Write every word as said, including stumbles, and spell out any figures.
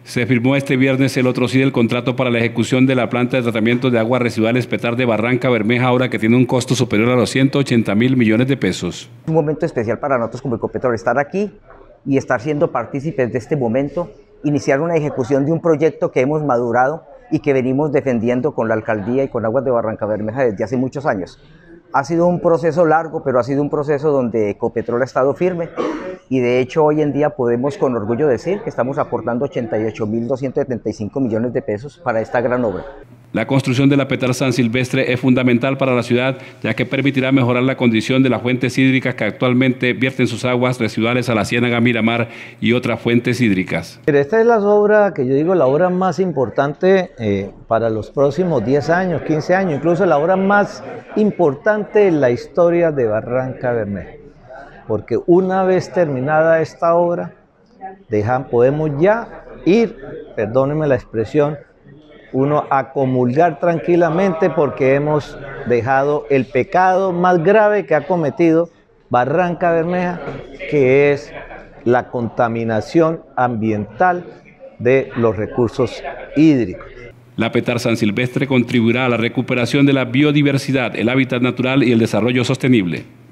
Se firmó este viernes el otro sí del contrato para la ejecución de la planta de tratamiento de aguas residuales Petar de Barranca Bermeja, ahora que tiene un costo superior a los ciento ochenta mil millones de pesos. Es un momento especial para nosotros como Ecopetrol estar aquí y estar siendo partícipes de este momento, iniciar una ejecución de un proyecto que hemos madurado y que venimos defendiendo con la alcaldía y con Aguas de Barranca Bermeja desde hace muchos años. Ha sido un proceso largo, pero ha sido un proceso donde Ecopetrol ha estado firme y de hecho hoy en día podemos con orgullo decir que estamos aportando ochenta y ocho mil doscientos setenta y cinco millones de pesos para esta gran obra. La construcción de la Petar San Silvestre es fundamental para la ciudad, ya que permitirá mejorar la condición de las fuentes hídricas que actualmente vierten sus aguas residuales a la Ciénaga Miramar y otras fuentes hídricas. Esta es la obra que yo digo la obra más importante eh, para los próximos diez años, quince años, incluso la obra más importante en la historia de Barranca Bermeja. Porque una vez terminada esta obra, dejan, podemos ya ir, perdónenme la expresión, uno a comulgar tranquilamente porque hemos dejado el pecado más grave que ha cometido Barranca Bermeja, que es la contaminación ambiental de los recursos hídricos. La Petar San Silvestre contribuirá a la recuperación de la biodiversidad, el hábitat natural y el desarrollo sostenible.